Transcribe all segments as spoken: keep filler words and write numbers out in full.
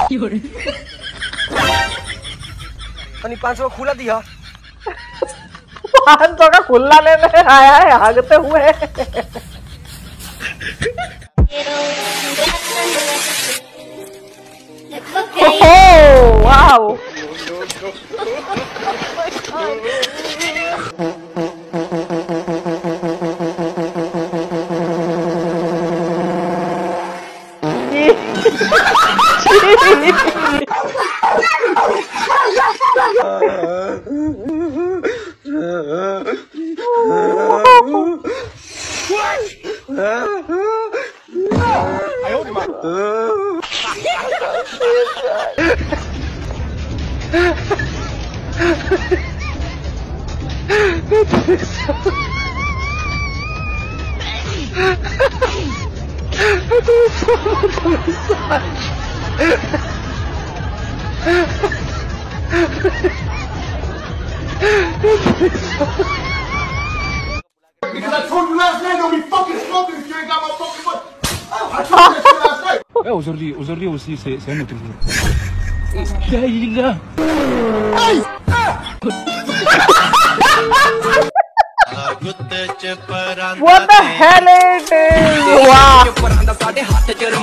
पाँच सौ खुला दिया। पाँच सौ का खुला लेने आया है भागते हुए। Oh wow. Aujourd'hui, aujourd'hui aussi, c'est un autre jour. What the hell it is? Wow.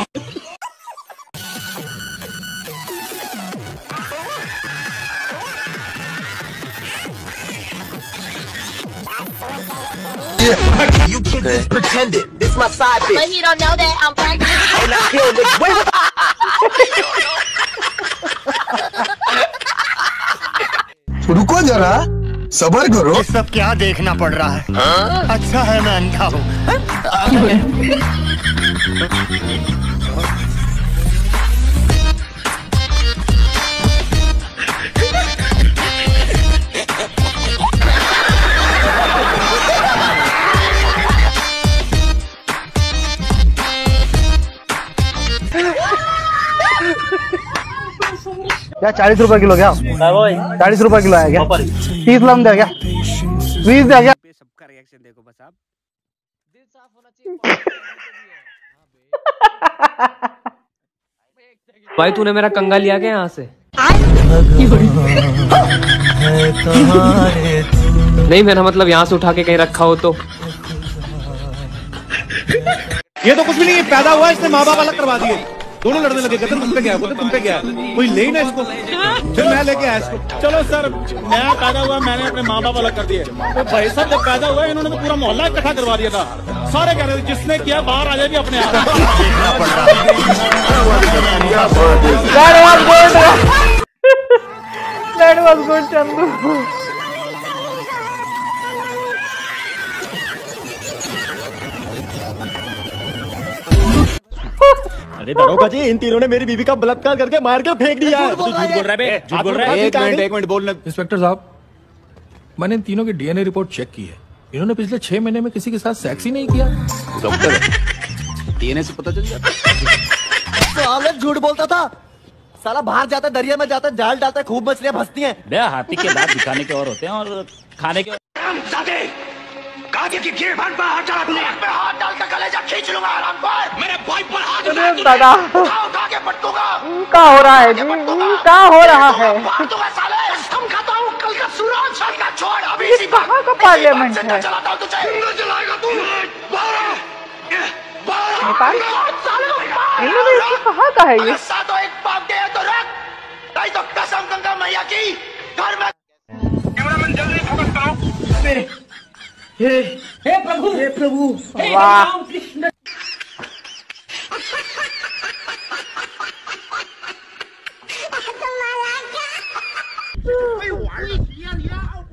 You can just pretend it. This my side bitch. But he don't know that I'm pregnant. And I kill niggas. Wait, what? रुको जरा, सबर करो। ये सब क्या देखना पड़ रहा है? हाँ? अच्छा है मैं अंधा हूँ। क्या चालीस रुपए किलो क्या? चालीस रुपए किलो है क्या? तीस लम दे क्या? बीस दे क्या? सबका रिएक्शन देखो बस आप। दिल साफ होना चाहिए। भाई तूने मेरा कंगा लिया क्या यहाँ से? नहीं मेरा मतलब यहाँ से उठा के कहीं रखा हो तो। ये तो कुछ भी नहीं, पैदा हुआ इसने माँ बाप अलग करवा दिए। दोनों लड़ने लगे, कहते तुम पे गया, बोलते तुम पे गया, कोई ले ही ना इसको। फिर मैं लेके आया इसको। चलो सर, मैं पैदा हुआ, मैंने अपने माँ बाप अलग कर दिए। तो भाई साहब जब पैदा हुआ इन्होंने तो पूरा मोहल्ला इकट्ठा करवा दिया था। सारे कह रहे थे जिसने किया बाहर आ जाएगी अपने आप। That was good, Chandu. अरे दरोगा जी, इन तीनों ने मेरी बीवी का बलात्कार करके मार के फेंक दिया है। झूठ बोल रहा है बे, झूठ बोल रहा है। एक मिनट एक मिनट बोलना। इंस्पेक्टर साहब, मैंने इन तीनों की डीएनए रिपोर्ट चेक की है। इन्होंने पिछले छह महीने में किसी के साथ सेक्स ही नहीं किया। डॉक्टर डीएनए से पता चल जाता। साले झूठ बोलता था। साला बाहर जाता, दरिया में जाता, जाल डालता, खूब मछलियां फंसती हैं। बे हाथी के दांत दिखाने के और होते हैं और खाने के। की की भर पर हाथ डाल दूंगा, मैं हाथ डाल के कलेजा खींच लूंगा आराम पर। मेरे भाई पर हाथ उठा दादा उठा उठा के पटकूंगा। क्या हो रहा है जी? क्या हो रहा है? मारूंगा साले, कसम खाता हूं कल का सूरज कल का छोड़ अभी इसी कहां का पार्लियामेंट है? चलाता हूं तुझे। चलाएगा तू। नेपाल? इंडोनेशिया कहां का है ये? सातों एक पाप दे तो रख, नहीं तो कसम गंगा मैया की घर में। कैमरामैन जल्दी फोकस करो। हे हे प्रभु, हे प्रभु, वाह कृष्ण। तुम्हारा क्या?